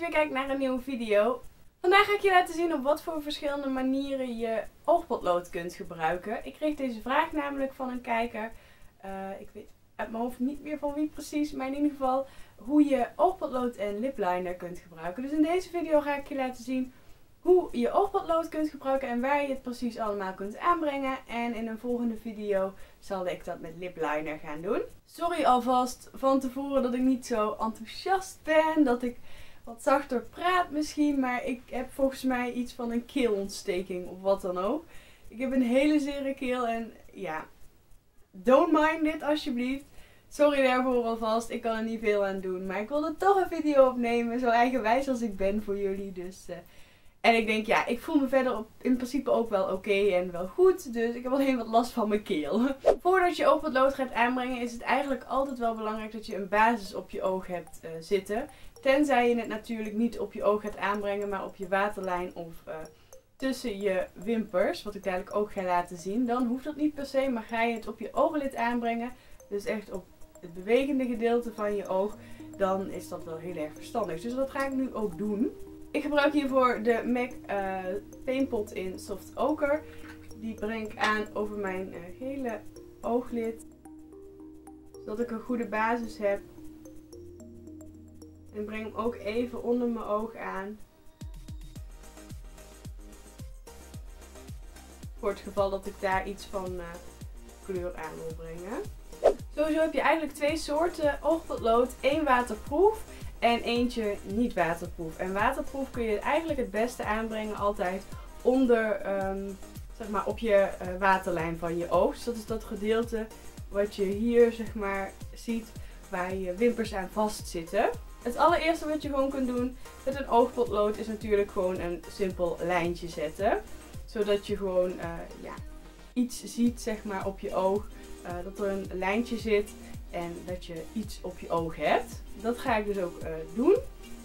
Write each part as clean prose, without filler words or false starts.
weer kijkt naar een nieuwe video. Vandaag ga ik je laten zien op wat voor verschillende manieren je oogpotlood kunt gebruiken. Ik kreeg deze vraag namelijk van een kijker. Ik weet uit mijn hoofd niet meer van wie precies, maar in ieder geval hoe je oogpotlood en lipliner kunt gebruiken. Dus in deze video ga ik je laten zien hoe je oogpotlood kunt gebruiken en waar je het precies allemaal kunt aanbrengen. En in een volgende video zal ik dat met lipliner gaan doen. Sorry alvast van tevoren dat ik niet zo enthousiast ben, dat ik wat zachter praat misschien, maar ik heb volgens mij iets van een keelontsteking of wat dan ook. Ik heb een hele zere keel en ja, don't mind dit alsjeblieft. Sorry daarvoor alvast, ik kan er niet veel aan doen, maar ik wilde toch een video opnemen, zo eigenwijs als ik ben voor jullie. Dus, en ik denk, ja, ik voel me verder in principe ook wel oké en wel goed, dus ik heb alleen wat last van mijn keel. Voordat je oogpotlood gaat aanbrengen is het eigenlijk altijd wel belangrijk dat je een basis op je oog hebt zitten. Tenzij je het natuurlijk niet op je oog gaat aanbrengen, maar op je waterlijn of tussen je wimpers, wat ik dadelijk ook ga laten zien. Dan hoeft dat niet per se, maar ga je het op je ooglid aanbrengen, dus echt op het bewegende gedeelte van je oog, dan is dat wel heel erg verstandig. Dus dat ga ik nu ook doen. Ik gebruik hiervoor de MAC Paintpot in Soft Ochre. Die breng ik aan over mijn hele ooglid, zodat ik een goede basis heb. En breng hem ook even onder mijn oog aan. Voor het geval dat ik daar iets van kleur aan wil brengen. Sowieso heb je eigenlijk twee soorten oogpotlood. Eén waterproof en eentje niet waterproof. En waterproof kun je eigenlijk het beste aanbrengen altijd onder, zeg maar op je waterlijn van je oog. Dus dat is dat gedeelte wat je hier zeg maar ziet waar je wimpers aan vastzitten. Het allereerste wat je gewoon kunt doen met een oogpotlood is natuurlijk gewoon een simpel lijntje zetten. Zodat je gewoon ja, iets ziet zeg maar op je oog. Dat er een lijntje zit en dat je iets op je oog hebt. Dat ga ik dus ook doen.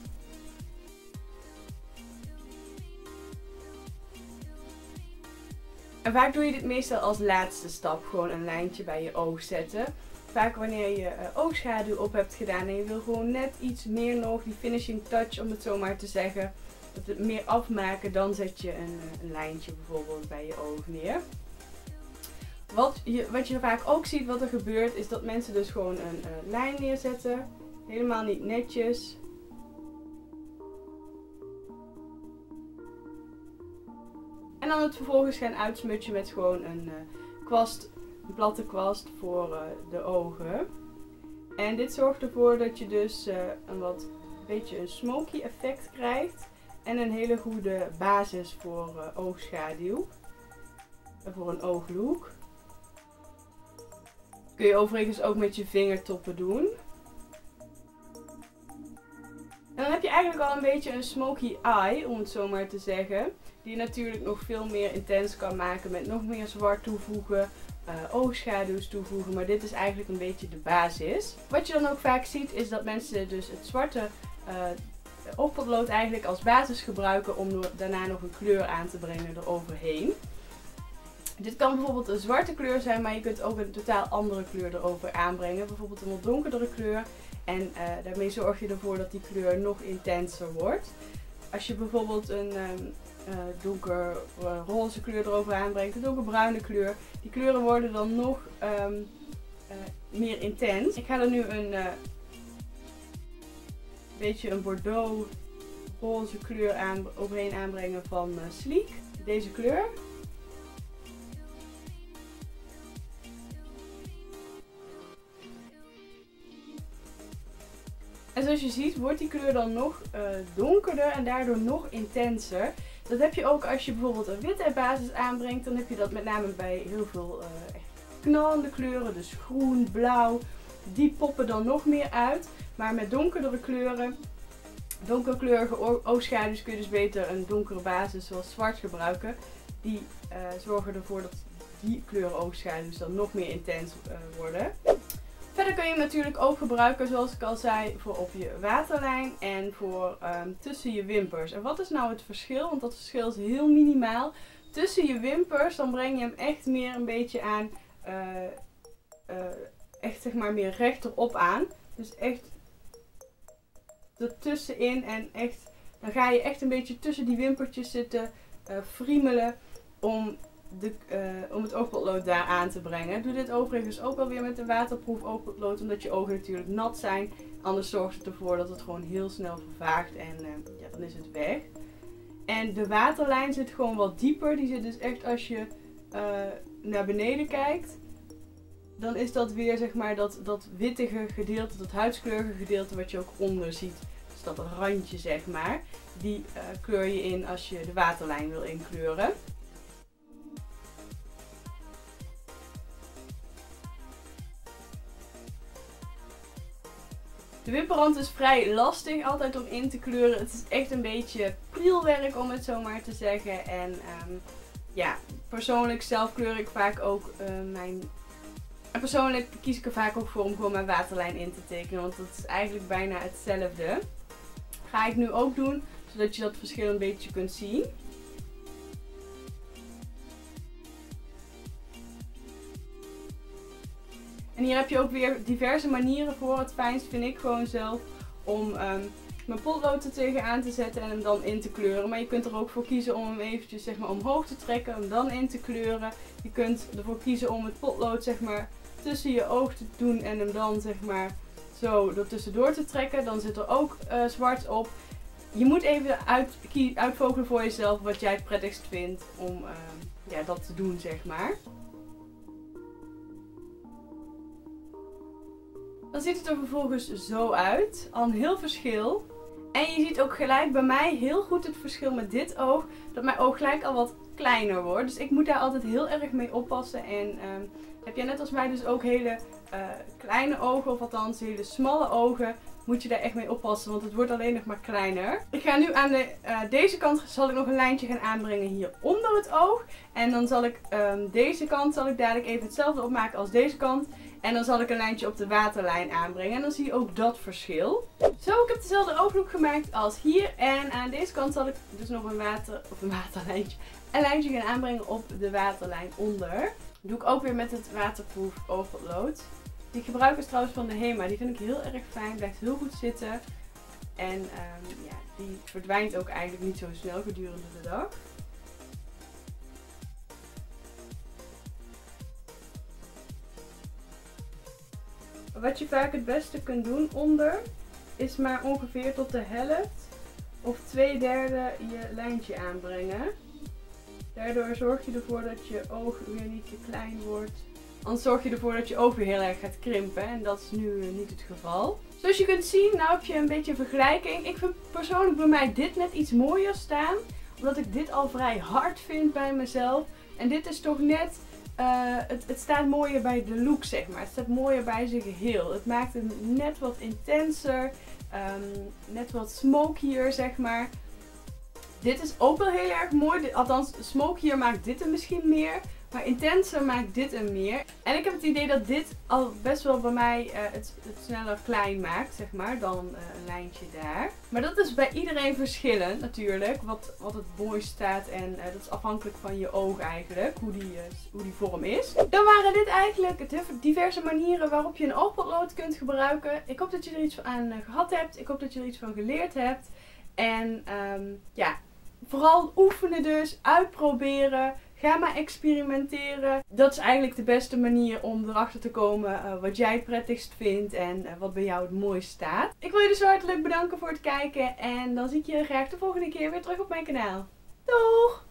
En vaak doe je dit meestal als laatste stap. Gewoon een lijntje bij je oog zetten. Vaak wanneer je oogschaduw op hebt gedaan en je wil gewoon net iets meer nog, die finishing touch om het zo maar te zeggen. Dat het meer afmaken, dan zet je een lijntje bijvoorbeeld bij je oog neer. Wat je vaak ook ziet wat er gebeurt is dat mensen dus gewoon een lijn neerzetten. Helemaal niet netjes. En dan het vervolgens gaan uitsmutsen met gewoon een kwast. Een platte kwast voor de ogen. En dit zorgt ervoor dat je dus een beetje een smoky effect krijgt. En een hele goede basis voor oogschaduw. En voor een ooglook. Kun je overigens ook met je vingertoppen doen. En dan heb je eigenlijk al een beetje een smoky eye, om het zo maar te zeggen. Die je natuurlijk nog veel meer intens kan maken met nog meer zwart toevoegen. Oogschaduws toevoegen, maar dit is eigenlijk een beetje de basis. Wat je dan ook vaak ziet is dat mensen dus het zwarte oogpotlood eigenlijk als basis gebruiken om daarna nog een kleur aan te brengen eroverheen. Dit kan bijvoorbeeld een zwarte kleur zijn, maar je kunt ook een totaal andere kleur erover aanbrengen. Bijvoorbeeld een wat donkerdere kleur en daarmee zorg je ervoor dat die kleur nog intenser wordt. Als je bijvoorbeeld een donker roze kleur erover aanbrengt, een donkerbruine kleur. Die kleuren worden dan nog meer intens. Ik ga er nu een beetje een bordeaux roze kleur overheen aanbrengen van Sleek. Deze kleur. En zoals je ziet wordt die kleur dan nog donkerder en daardoor nog intenser. Dat heb je ook als je bijvoorbeeld een witte basis aanbrengt. Dan heb je dat met name bij heel veel echt knallende kleuren. Dus groen, blauw. Die poppen dan nog meer uit. Maar met donkerdere kleuren, donkerkleurige oogschaduws kun je dus beter een donkere basis zoals zwart gebruiken. Die zorgen ervoor dat die kleuren oogschaduws dan nog meer intens worden. Verder kun je hem natuurlijk ook gebruiken, zoals ik al zei, voor op je waterlijn en voor tussen je wimpers. En wat is nou het verschil? Want dat verschil is heel minimaal. Tussen je wimpers, dan breng je hem echt meer een beetje aan, echt zeg maar meer rechterop aan. Dus echt ertussenin en echt Dan ga je echt een beetje tussen die wimpertjes zitten friemelen om het oogpotlood daar aan te brengen. Doe dit overigens ook wel weer met een waterproof oogpotlood, omdat je ogen natuurlijk nat zijn. Anders zorgt het ervoor dat het gewoon heel snel vervaagt en ja, dan is het weg. En de waterlijn zit gewoon wat dieper. Die zit dus echt als je naar beneden kijkt. Dan is dat weer zeg maar dat wittige gedeelte, dat huidskleurige gedeelte wat je ook onder ziet. Dus dat randje zeg maar. Die kleur je in als je de waterlijn wil inkleuren. De wimperrand is vrij lastig altijd om in te kleuren. Het is echt een beetje prielwerk om het zo maar te zeggen. En ja, persoonlijk zelf kleur ik vaak ook En persoonlijk kies ik er vaak ook voor om gewoon mijn waterlijn in te tekenen. Want dat is eigenlijk bijna hetzelfde. Ga ik nu ook doen, zodat je dat verschil een beetje kunt zien. En hier heb je ook weer diverse manieren voor. Het fijnst vind ik gewoon zelf om mijn potlood er tegenaan te zetten en hem dan in te kleuren. Maar je kunt er ook voor kiezen om hem eventjes zeg maar omhoog te trekken, hem dan in te kleuren. Je kunt ervoor kiezen om het potlood zeg maar tussen je oog te doen en hem dan zeg maar zo er tussendoor te trekken. Dan zit er ook zwart op. Je moet even uitvogelen voor jezelf wat jij het prettigst vindt om ja, dat te doen zeg maar. Dan ziet het er vervolgens zo uit. Al een heel verschil. En je ziet ook gelijk bij mij heel goed het verschil met dit oog. Dat mijn oog gelijk al wat kleiner wordt. Dus ik moet daar altijd heel erg mee oppassen. En heb jij net als mij dus ook hele kleine ogen. Of althans hele smalle ogen. Moet je daar echt mee oppassen. Want het wordt alleen nog maar kleiner. Ik ga nu aan deze kant zal ik nog een lijntje gaan aanbrengen hier onder het oog. En dan zal ik deze kant dadelijk even hetzelfde opmaken als deze kant. En dan zal ik een lijntje op de waterlijn aanbrengen. En dan zie je ook dat verschil. Zo, ik heb dezelfde ooglook gemaakt als hier. En aan deze kant zal ik dus nog een lijntje gaan aanbrengen op de waterlijn onder. Dat doe ik ook weer met het waterproof oogpotlood. Die ik gebruik is trouwens van de HEMA. Die vind ik heel erg fijn. Blijft heel goed zitten. En ja, die verdwijnt ook eigenlijk niet zo snel gedurende de dag. Wat je vaak het beste kunt doen onder, is maar ongeveer tot de helft of 2/3 je lijntje aanbrengen. Daardoor zorg je ervoor dat je oog weer niet te klein wordt. Anders zorg je ervoor dat je oog weer heel erg gaat krimpen en dat is nu niet het geval. Zoals je kunt zien, nou heb je een beetje een vergelijking. Ik vind persoonlijk bij mij dit net iets mooier staan, omdat ik dit al vrij hard vind bij mezelf. En dit is toch net... het staat mooier bij de look zeg maar. Het staat mooier bij zijn geheel. Het maakt hem net wat intenser. Net wat smokier zeg maar. Dit is ook wel heel erg mooi. Althans, smokier maakt dit hem misschien meer. Maar intenser maakt dit hem meer. En ik heb het idee dat dit al best wel bij mij het sneller klein maakt, zeg maar, dan een lijntje daar. Maar dat is bij iedereen verschillend natuurlijk, wat het mooist staat. En dat is afhankelijk van je oog eigenlijk, hoe die vorm is. Dan waren dit eigenlijk de diverse manieren waarop je een oogpotlood kunt gebruiken. Ik hoop dat je er iets aan gehad hebt. Ik hoop dat je er iets van geleerd hebt. En ja, vooral oefenen dus, uitproberen. Ga maar experimenteren. Dat is eigenlijk de beste manier om erachter te komen wat jij het prettigst vindt en wat bij jou het mooist staat. Ik wil je dus hartelijk bedanken voor het kijken en dan zie ik je graag de volgende keer weer terug op mijn kanaal. Doeg!